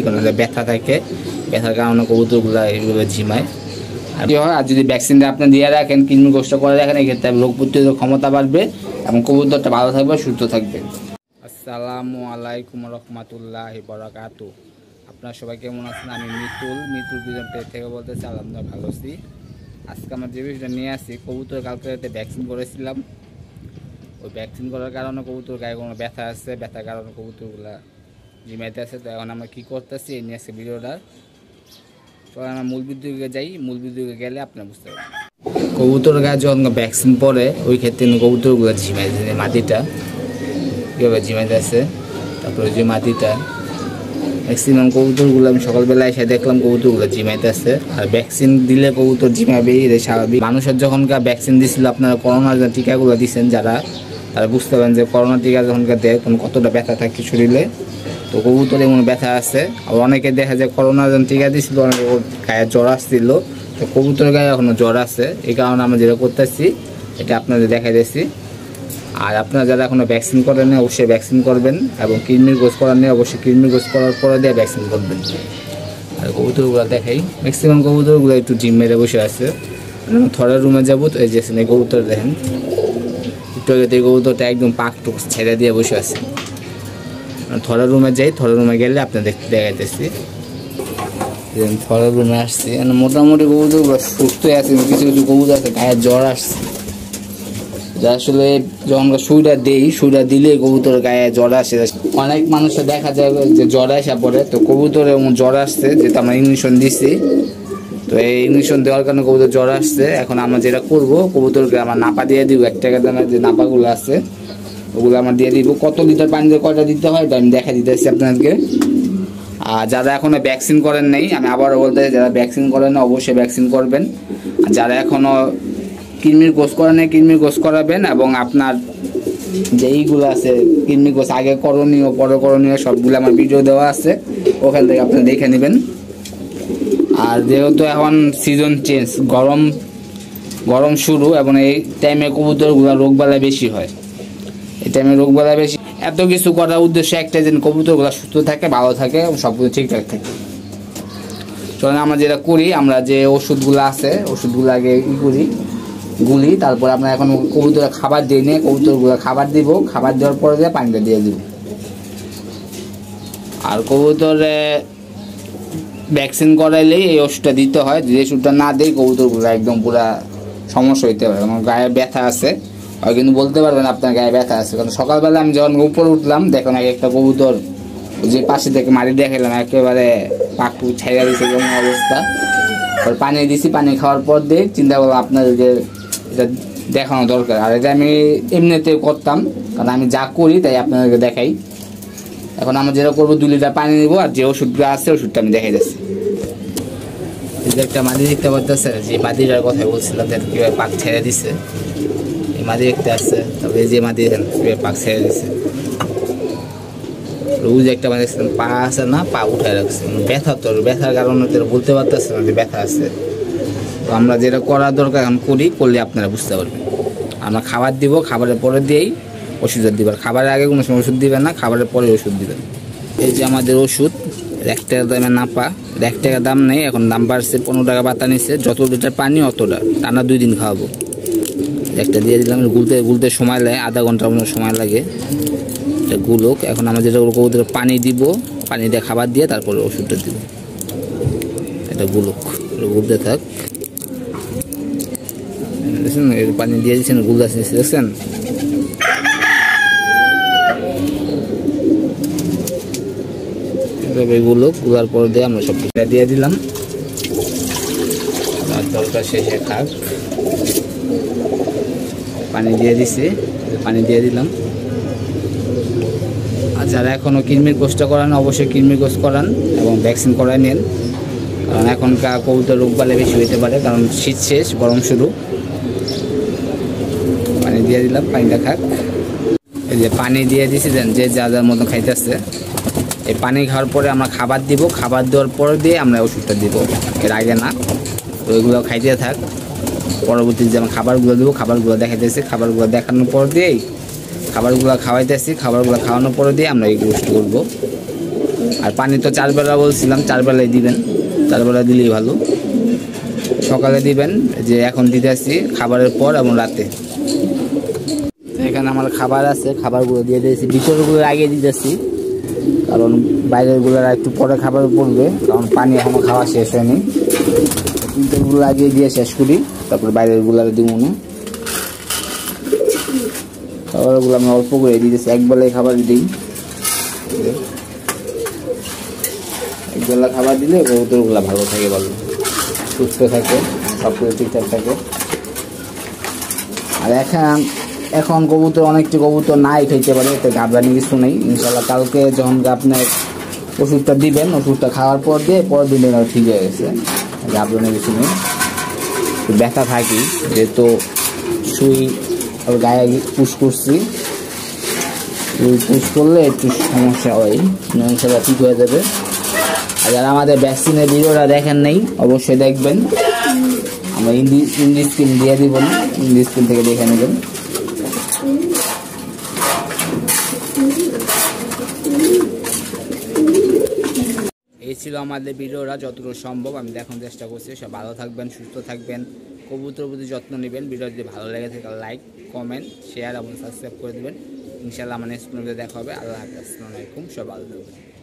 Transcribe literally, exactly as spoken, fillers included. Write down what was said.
কারণ ব্যথা থাকে, ব্যথার কারণে কবুতরগুলো এইভাবে ঝিমায়। আর কি হয়, আর যদি ভ্যাকসিনটা আপনি দিয়ে রাখেন, কৃমি গোষ্ঠ করে রাখেন, এক্ষেত্রে রোগ প্রতিরোধক ক্ষমতা বাড়বে এবং কবুতরটা ভালো থাকবে, সুস্থ থাকবে। আসসালামু আলাইকুম রহমতুল্লাহি বারাকাতুহু। আপনারা সবাই কেমন আছেন? আমি মিতুল মিতুল বিজন পেজ থেকে বলতেছি। আলহামদুলিল্লাহ ভালো আছি। আজকে আমার যে বিষয়টা নিয়ে আসি, কবুতর কালকে রাতে ভ্যাকসিন করেছিলাম। ওই ভ্যাকসিন করার কারণে কবুতর গায়ে কোনো ব্যথা আছে, ব্যথার কারণে কবুতরগুলো জিমাইতে আছে। তো এখন আমরা কী করতেছি এই নিয়ে আসছে ভিডিওটা। তো আমরা মূল বিদ্যুৎকে যাই, মূল বিদ্যুৎকে গেলে আপনারা বুঝতে পারবেন। কবুতর গায়ে যখন ভ্যাকসিন পরে ওই ক্ষেত্রে কবুতরগুলো ঝিমাইছে, মাটিটা কীভাবে জিমাইতে আছে। তারপরে যে মাটিটা ম্যাক্সিমাম কবুতরগুলো আমি সকালবেলা এসে দেখলাম কবুতরগুলো জিমাইতে আছে। আর ভ্যাকসিন দিলে কবুতর জিমাবেই, এটা স্বাভাবিক। মানুষের যখনকার ভ্যাকসিন দিছিল, আপনারা করোনার টিকাগুলো দিচ্ছেন যারা, তারা বুঝতে পারেন যে করোনা টিকা যখনকার দেয় তখন কতটা ব্যথা থাকে শরীরে। তো কবুতর এমন ব্যথা আছে। আর অনেকে দেখা যায় করোনা যখন টিকা দিয়েছিল অনেকে গায়ে জ্বর আসছিল, তো কবুতর গায়ে এখনও জ্বর আছে। এই কারণে আমরা যেটা করতেছি এটা আপনাদের দেখাই দিয়েছি। আর আপনারা যারা এখনো ভ্যাকসিন করেন অবশ্যই ভ্যাকসিন করবেন, এবং কৃমির গোস করার নেই অবশ্যই কৃমির গোস করার পরে দিয়ে ভ্যাকসিন করবেন। আর কবুতরগুলো দেখাই, ম্যাক্সিমাম কবুতরগুলো একটু জিম মেরে বসে আছে। থরের রুমে যাবো, তো এই যে এই কবুতর দেখেন, একটু আগে এই কবুতরটা একদম পাক টুক ছেড়ে দিয়ে বসে আছে। থরের রুমে যাই, থরের রুমে গেলে আপনার দেখতে দেখাইতেছি। থরের রুমে আসছি, মোটামুটি কবুতরগুলো সুস্থ আছে, কিছু কিছু কবুতর আছে গায়ে জ্বর আসছে। যা আসলে যখন সুইটা দেই, সুইটা দিলে কবুতর গায়ে জ্বর আসে। অনেক মানুষের দেখা যায় যে জ্বর আসা পড়ে, তো কবুতরে এমন জ্বর আসছে, যেহেতু আমরা ইঞ্জেকশন দিচ্ছি, তো এই ইঞ্জেকশন দেওয়ার কারণে কবুতর জ্বর আসছে। এখন আমরা যেটা করবো, কবুতরকে আমার নাপা দিয়ে দিব, এক টাকা দামের যে নাপাগুলো আছে ওগুলো আমার দিয়ে দিব। কত লিটার পানি দিয়ে কয়টা দিতে হয় এটা আমি দেখা দিতেছি আপনাদেরকে। আর যারা এখনো ভ্যাকসিন করেন নাই, আমি আবারও বলতে চাই, যারা ভ্যাকসিন করেন না অবশ্যই ভ্যাকসিন করবেন। আর যারা এখনো কৃমির গোস করা নেই কৃমির গোস করাবেন, এবং আপনার যেইগুলো আছে কৃমির গোস আগে করণীয় পরে করণীয় সবগুলো আমার ভিডিও দেওয়া আছে, ওখান থেকে আপনি দেখে নেবেন। আর যেহেতু এখন সিজন চেঞ্জ, গরম গরম শুরু, এবং এই টাইমে কবুতরগুলো রোগবালাই বেশি হয়। এই টাইমে রোগবালাই বেশি, এত কিছু করার উদ্দেশ্য একটাই, যেন কবুতরগুলো সুস্থ থাকে, ভালো থাকে, সব কিছু ঠিকঠাক থাকে। চলেন আমরা যেটা করি, আমরা যে ওষুধগুলো আছে ওষুধগুলো আগে ই করি, গুলি, তারপর আমরা এখন কবুতরের খাবার দিয়ে নিয়ে কবুতরগুলো খাবার দিব, খাবার দেওয়ার পরে দিয়ে পানিটা দিয়ে দিব। আর কবুতরে ভ্যাকসিন করাইলেই এই ওষুধটা দিতে হয়, যে ওষুধটা না দেয় কবুতরগুলো একদম পুরা সমস্যা হইতে পারে। আমার গায়ে ব্যথা আছে, আর কিন্তু বলতে পারবেন আপনার গায়ে ব্যথা আছে, কারণ সকালবেলা আমি যখন উপরে উঠলাম দেখলাম এক একটা কবুতর যে পাশে থেকে মারি দেখালাম একেবারে পাকু ছেড়ে দিয়েছে, যেমন অবস্থা। পানি দিছি, পানি খাওয়ার পর দিয়ে চিন্তা করলাম আপনাদেরকে এটা দেখানো দরকার। আর এটা আমি এমনিতে করতাম, কারণ আমি যা করি তাই আপনাদেরকে দেখাই। এখন আমরা যেটা করবো, দুই লিটার পানি নিব, আর যে ওষুধটা আছে ওষুধটা আমি দেখাই যাচ্ছি। এই যে একটা মাদি দেখতে পাচ্ছে, যে মাদিটার কথা বলছিলাম যে কীভাবে পাক ছেড়ে দিছে, এই মাদি দেখতে আসছে। তারপরে এই যে মাদি কীভাবে পাক ছেড়ে দিছে, রোজ একটা মাদি দেখছিলাম পা আছে না, পা উঠায় রাখছে, ব্যথা। তো ব্যথার কারণে তো বলতে পারতেছে না যে ব্যথা আছে। তো আমরা যেটা করার দরকার এখন করি, করলে আপনারা বুঝতে পারবেন। আমরা খাবার দিব, খাবারের পরে দিয়েই ওষুধ দিবেন। খাবারের আগে কোনো সময় ওষুধ দিবেন না, খাবারের পরে ওষুধ দিবেন। এই যে আমাদের ওষুধ, এক টাকা দামের নাপা, এক টাকা দাম নেই, এখন দাম বাড়ছে, পনেরো টাকা বাতা নিচ্ছে। যত লিটার পানি অতটা, টানা দুই দিন খাওয়াবো। একটা দিয়ে দিলাম, গুলতে গুলতে সময় লাগে, আধা ঘন্টার মতো সময় লাগে। এটা গুলোক। এখন আমরা যেটা কবুতরে পানি দিব, পানি দিয়ে খাবার দিয়ে তারপরে ওষুধটা দিব। এটা গুলোক, গুলতে থাক। দেখছেন পানি দিয়ে দিচ্ছেন, গুল আসছে, দেখছেন। এগুলো গুলার পর দিয়ে আমরা সব কিছু দিয়ে দিলাম। আর দরকার শেষে খাক, পানি দিয়ে দিছি, পানি দিয়ে দিলাম। আর যারা এখনও কৃমির কোষটা করান অবশ্যই কৃমির কোষ করান এবং ভ্যাকসিন করাই নেন, কারণ এখনকার কবুতর রোগবালে বেশি হইতে পারে, কারণ শীত শেষ, গরম শুরু। পানি দিয়ে দিলাম, পানিটা খাক। এই যে পানি দিয়ে দিছি, দেন যে যা যার মতো খাইতেছে। এই পানি খাওয়ার পরে আমরা খাবার দিব, খাবার দেওয়ার পরে দিয়ে আমরা ওষুধটা দিব, এর আগে না। তো ওইগুলো খাইতে থাক। পরবর্তীতে যেমন খাবারগুলো দেবো, খাবারগুলো দেখাইতেছি, খাবারগুলো দেখানোর পর দিয়েই খাবারগুলো খাওয়াইতেছি, খাবারগুলো খাওয়ানোর পরে দিয়ে আমরা এই ওষুধ করবো। আর পানি তো চার বেলা বলছিলাম, চার বেলায় দিবেন, চার বেলা দিলেই ভালো। সকালে দিবেন, যে এখন দিতে আসছি খাবারের পর এবং রাতে। এখানে আমার খাবার আছে, খাবারগুলো দিয়ে দিয়েছি, ভিতরগুলো আগে দিতেছি, কারণ বাইরেরগুলো একটু পরে খাবার পড়বে, কারণ পানি এখনো খাওয়া শেষ হয়নি। ভিতরগুলো আগে দিয়ে শেষ করি, তারপর বাইরেরগুলো দিব না। খাবারগুলো আমি অল্প করে দিতেছি, এক বেলায় খাবার দিই। এক বেলা খাবার দিলে কবুতরগুলো ভালো থাকে, ভালো সুস্থ থাকে, সব কিছু ঠিকঠাক থাকে। আর এখন এখন কবুতর অনেকটি কবুতর নাই খাইতে পারে, এতে ঘাবড়ানি কিছু নেই। ইনশাল্লাহ কালকে যখন আপনার ওষুধটা দিবেন, ওষুধটা খাওয়ার পর দিয়ে পরের দিন ঠিক হয়ে গেছে, ঘাবড়ানি কিছু নেই। ব্যথা থাকি যেহেতু সুই ওর গায়ে পুশ করছি, সুই পুশ করলে একটু সমস্যা হয়, ইনশাল্লাহ ঠিক হয়ে যাবে। আর যারা আমাদের ভ্যাকসিনের ভিডিওটা দেখেন নেই অবশ্যই দেখবেন, আমরা ইন্ডি ইন্ডি স্ক্রিন দিয়ে দিব না, ইন্ডি স্ক্রিন থেকে দেখে নেবেন। এই ছিল আমাদের ভিডিওটা, যতটুকু সম্ভব আমি দেখানোর চেষ্টা করছি। সব ভালো থাকবেন, সুস্থ থাকবেন, কবুতর প্রতি যত্ন নেবেন। ভিডিও যদি ভালো লেগে থাকে লাইক, কমেন্ট, শেয়ার এবং সাবস্ক্রাইব করে দেবেন। ইনশাআল্লাহ আমার নেক্সট ভিডিওতে দেখা হবে। আল্লাহ হাফেজ, আসসালামু আলাইকুম, সব ভালো থাকবেন।